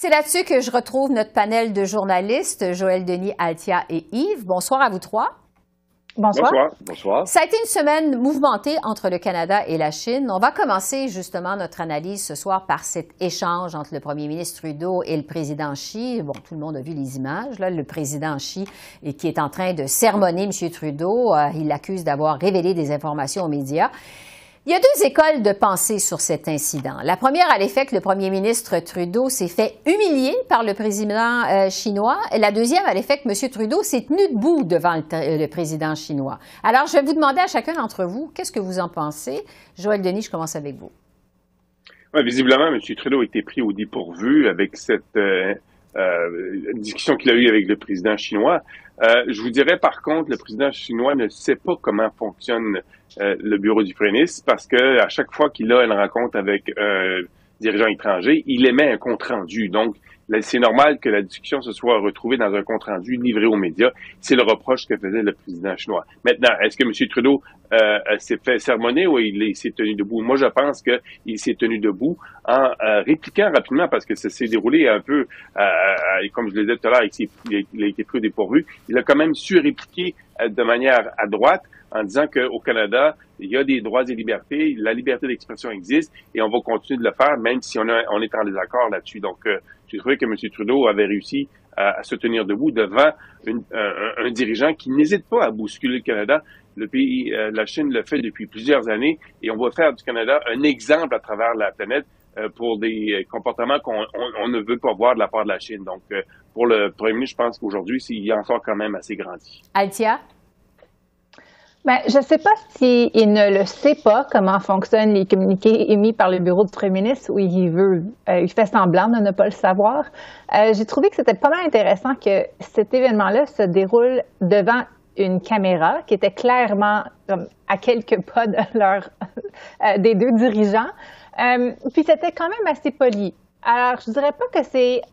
C'est là-dessus que je retrouve notre panel de journalistes, Joël Denis, Althia et Yves. Bonsoir à vous trois. Bonsoir. Bonsoir. Ça a été une semaine mouvementée entre le Canada et la Chine. On va commencer justement notre analyse ce soir par cet échange entre le premier ministre Trudeau et le président Xi. Bon, tout le monde a vu les images. Là, le président Xi qui est en train de sermonner M. Trudeau. Il l'accuse d'avoir révélé des informations aux médias. Il y a deux écoles de pensée sur cet incident. La première a l'effet que le premier ministre Trudeau s'est fait humilier par le président chinois. Et la deuxième a l'effet que M. Trudeau s'est tenu debout devant le président chinois. Alors, je vais vous demander à chacun d'entre vous, qu'est-ce que vous en pensez? Joël Denis, je commence avec vous. Ouais, visiblement, M. Trudeau a été pris au dépourvu avec cette discussion qu'il a eue avec le président chinois. Je vous dirais, par contre, le président chinois ne sait pas comment fonctionne le bureau du premier ministre parce que à chaque fois qu'il a une rencontre avec un dirigeant étranger, il émet un compte-rendu. Donc, c'est normal que la discussion se soit retrouvée dans un compte-rendu livré aux médias. C'est le reproche que faisait le président chinois. Maintenant, est-ce que M. Trudeau s'est fait sermonner ou il s'est tenu debout? Moi, je pense qu'il s'est tenu debout en répliquant rapidement parce que ça s'est déroulé un peu, comme je le disais tout à l'heure, il a été pris au dépourvu. Il a quand même su répliquer de manière à droite en disant qu'au Canada, il y a des droits et libertés, la liberté d'expression existe et on va continuer de le faire même si on est en désaccord là-dessus. Donc, j'ai trouvé que M. Trudeau avait réussi à se tenir debout devant un dirigeant qui n'hésite pas à bousculer le Canada. Le pays, la Chine le fait depuis plusieurs années et on va faire du Canada un exemple à travers la planète pour des comportements qu'on ne veut pas voir de la part de la Chine. Donc, pour le premier ministre, je pense qu'aujourd'hui, il y a encore quand même assez grandi. Althia? Ben, je ne sais pas s'il ne le sait pas comment fonctionnent les communiqués émis par le bureau du premier ministre ou il fait semblant de ne pas le savoir. J'ai trouvé que c'était pas mal intéressant que cet événement-là se déroule devant une caméra qui était clairement à quelques pas de des deux dirigeants. Puis c'était quand même assez poli. Alors, je dirais pas que c'est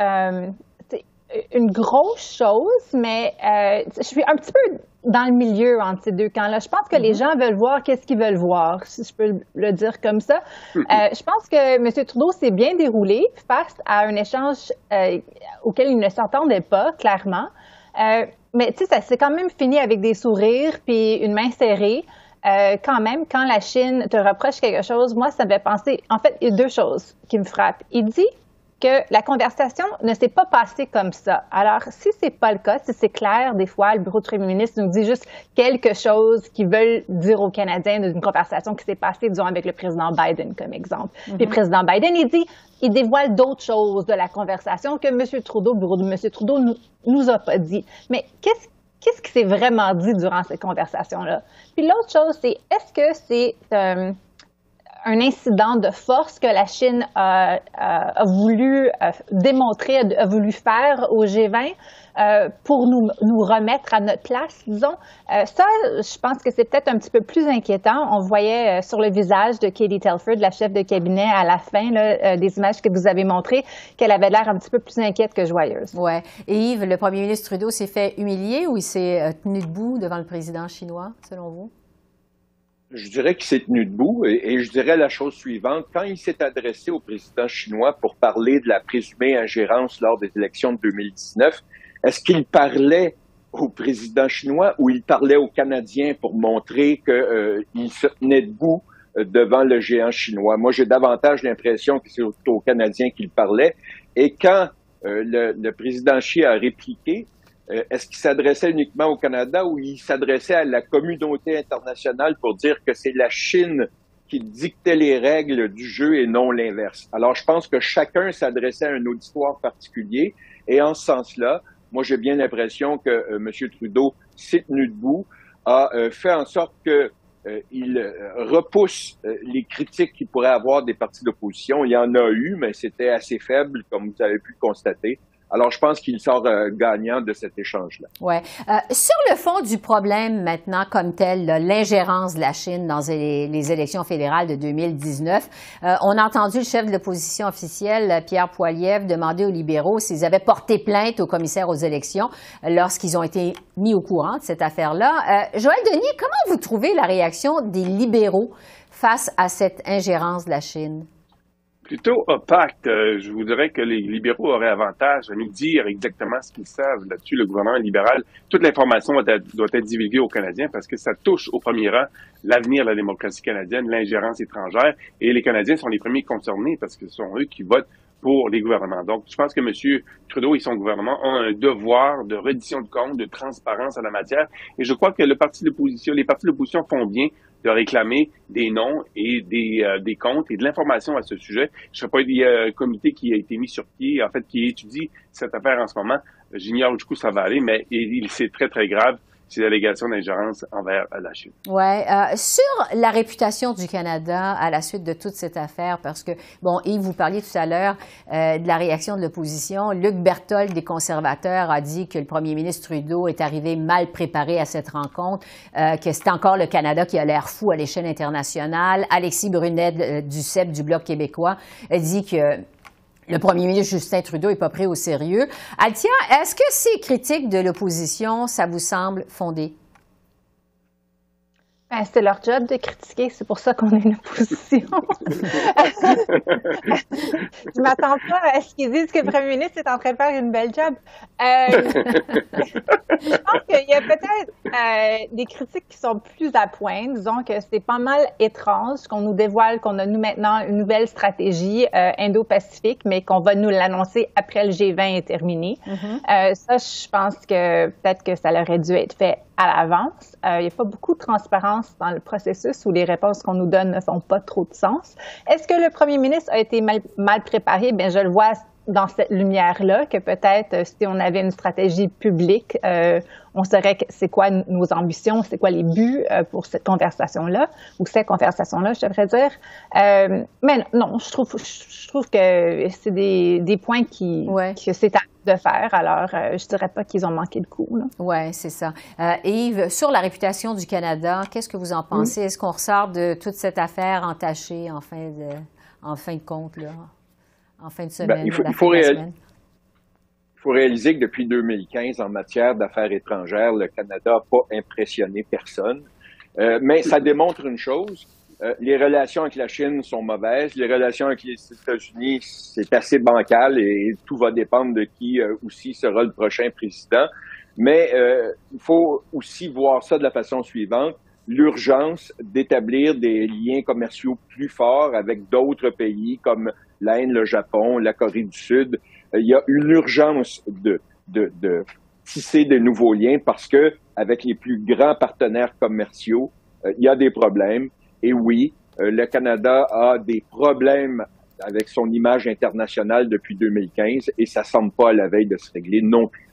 une grosse chose, mais je suis un petit peu dans le milieu entre ces deux camps-là. Je pense que les gens veulent voir qu'est-ce qu'ils veulent voir, si je peux le dire comme ça. Je pense que M. Trudeau s'est bien déroulé face à un échange auquel il ne s'entendait pas, clairement. Mais tu sais, ça s'est quand même fini avec des sourires puis une main serrée. Quand même, quand la Chine te reproche quelque chose, moi, ça me fait penser... En fait, il y a deux choses qui me frappent. Il dit que la conversation ne s'est pas passée comme ça. Alors, si c'est pas le cas, si c'est clair, des fois, le bureau du premier ministre nous dit juste quelque chose qu'ils veulent dire aux Canadiens d'une conversation qui s'est passée, disons, avec le président Biden, comme exemple. Puis le président Biden, il dévoile d'autres choses de la conversation que M. Trudeau, le bureau de M. Trudeau nous a pas dit. Mais qu'est-ce qui s'est vraiment dit durant cette conversation-là? Puis l'autre chose, c'est est-ce que c'est un incident de force que la Chine a voulu démontrer, a voulu faire au G20 pour nous remettre à notre place, disons. Ça, je pense que c'est peut-être un petit peu plus inquiétant. On voyait sur le visage de Katie Telford, la chef de cabinet, à la fin là, des images que vous avez montrées, qu'elle avait l'air un petit peu plus inquiète que joyeuse. Oui. Et Yves, le premier ministre Trudeau s'est fait humilier ou il s'est tenu debout devant le président chinois, selon vous? Je dirais qu'il s'est tenu debout et je dirais la chose suivante. Quand il s'est adressé au président chinois pour parler de la présumée ingérence lors des élections de 2019, est-ce qu'il parlait au président chinois ou il parlait aux Canadiens pour montrer qu'il se tenait debout devant le géant chinois? Moi, j'ai davantage l'impression que c'est aux Canadiens qu'il parlait. Et quand le président Xi a répliqué, est-ce qu'il s'adressait uniquement au Canada ou il s'adressait à la communauté internationale pour dire que c'est la Chine qui dictait les règles du jeu et non l'inverse? Alors, je pense que chacun s'adressait à un auditoire particulier et en ce sens-là, moi, j'ai bien l'impression que M. Trudeau s'est tenu debout, a fait en sorte qu'il repousse les critiques qu'il pourrait avoir des partis d'opposition. Il y en a eu, mais c'était assez faible, comme vous avez pu le constater. Alors, je pense qu'il sort gagnant de cet échange-là. Oui. Sur le fond du problème maintenant comme tel, l'ingérence de la Chine dans les élections fédérales de 2019, on a entendu le chef de l'opposition officielle, Pierre Poilievre, demander aux libéraux s'ils avaient porté plainte au commissaire aux élections lorsqu'ils ont été mis au courant de cette affaire-là. Joël Denis, comment vous trouvez la réaction des libéraux face à cette ingérence de la Chine? Plutôt opaque. Je vous dirais que les libéraux auraient avantage à nous dire exactement ce qu'ils savent là-dessus. Le gouvernement libéral, toute l'information doit être divulguée aux Canadiens parce que ça touche au premier rang l'avenir de la démocratie canadienne, l'ingérence étrangère. Et les Canadiens sont les premiers concernés parce que ce sont eux qui votent pour les gouvernements. Donc, je pense que M. Trudeau et son gouvernement ont un devoir de reddition de comptes, de transparence en la matière. Et je crois que les partis de l'opposition font bien de réclamer des noms et des comptes et de l'information à ce sujet. Je sais pas, il y a un comité qui a été mis sur pied, en fait, qui étudie cette affaire en ce moment. J'ignore jusqu'où ça va aller, mais c'est très, très grave, ces allégations d'ingérence envers la Chine. Ouais, sur la réputation du Canada à la suite de toute cette affaire, parce que, bon, Yves, vous parliez tout à l'heure de la réaction de l'opposition. Luc Berthold des conservateurs a dit que le premier ministre Trudeau est arrivé mal préparé à cette rencontre, que c'était encore le Canada qui a l'air fou à l'échelle internationale. Alexis Brunet du CEP, du Bloc québécois, a dit que le premier ministre Justin Trudeau n'est pas pris au sérieux. Althia, est-ce que ces critiques de l'opposition, ça vous semble fondé? Ben, c'est leur job de critiquer, c'est pour ça qu'on est une opposition. Je m'attends pas à ce qu'ils disent que le premier ministre est en train de faire une belle job. Je pense qu'il y a peut-être des critiques qui sont plus à point. Disons que c'est pas mal étrange qu'on nous dévoile qu'on a nous maintenant une nouvelle stratégie Indo-Pacifique, mais qu'on va nous l'annoncer après le G20 est terminé. Ça, je pense que peut-être que ça aurait dû être fait à l'avance. Il n'y a pas beaucoup de transparence dans le processus où les réponses qu'on nous donne ne font pas trop de sens. Est-ce que le premier ministre a été mal préparé? Bien, je le vois dans cette lumière-là, que peut-être si on avait une stratégie publique, on saurait c'est quoi nos ambitions, c'est quoi les buts pour cette conversation-là, ou ces conversations-là, je devrais dire. Mais non, je trouve que c'est des points que c'est à de faire. Alors, je dirais pas qu'ils ont manqué le coup. Oui, c'est ça. Yves, sur la réputation du Canada, qu'est-ce que vous en pensez? Est-ce qu'on ressort de toute cette affaire entachée en fin de compte, là? En fin de semaine, il faut réaliser que depuis 2015, en matière d'affaires étrangères, le Canada n'a pas impressionné personne. Mais ça démontre une chose, les relations avec la Chine sont mauvaises, les relations avec les États-Unis, c'est assez bancal et tout va dépendre de qui aussi sera le prochain président. Mais il faut aussi voir ça de la façon suivante. L'urgence d'établir des liens commerciaux plus forts avec d'autres pays comme l'Inde, le Japon, la Corée du Sud. Il y a une urgence de tisser de nouveaux liens parce que avec les plus grands partenaires commerciaux, il y a des problèmes. Et oui, le Canada a des problèmes avec son image internationale depuis 2015 et ça semble pas à la veille de se régler non plus.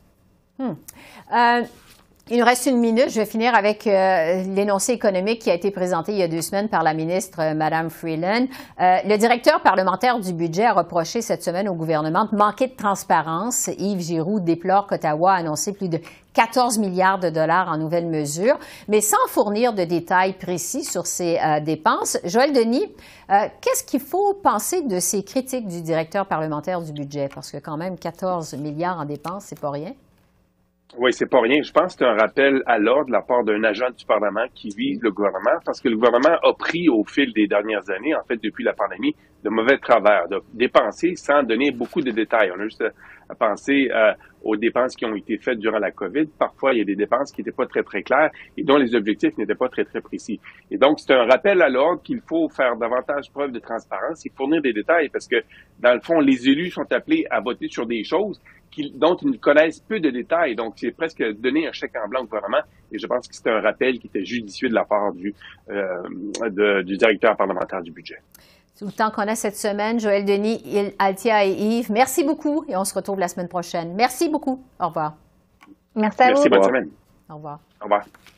Il nous reste une minute. Je vais finir avec l'énoncé économique qui a été présenté il y a 2 semaines par la ministre Mme Freeland. Le directeur parlementaire du budget a reproché cette semaine au gouvernement de manquer de transparence. Yves Giroux déplore qu'Ottawa a annoncé plus de 14 milliards de dollars en nouvelles mesures, mais sans fournir de détails précis sur ces dépenses. Joël Denis, qu'est-ce qu'il faut penser de ces critiques du directeur parlementaire du budget? Parce que quand même, 14 milliards en dépenses, c'est pas rien. Oui, c'est pas rien. Je pense que c'est un rappel à l'ordre de la part d'un agent du Parlement qui vise le gouvernement, parce que le gouvernement a pris au fil des dernières années, en fait, depuis la pandémie, de mauvais travers, de dépenser sans donner beaucoup de détails. On a juste à penser aux dépenses qui ont été faites durant la COVID. Parfois, il y a des dépenses qui n'étaient pas très, très claires et dont les objectifs n'étaient pas très, très précis. Et donc, c'est un rappel à l'ordre qu'il faut faire davantage preuve de transparence et fournir des détails parce que, dans le fond, les élus sont appelés à voter sur des choses dont ils connaissent peu de détails. Donc, c'est presque donner un chèque en blanc au gouvernement. Et je pense que c'était un rappel qui était judicieux de la part du directeur parlementaire du budget. Tout le temps qu'on a cette semaine, Joël Denis, Althia et Yves, merci beaucoup et on se retrouve la semaine prochaine. Merci beaucoup. Au revoir. Merci à vous. Merci, bonne semaine. Au revoir. Au revoir.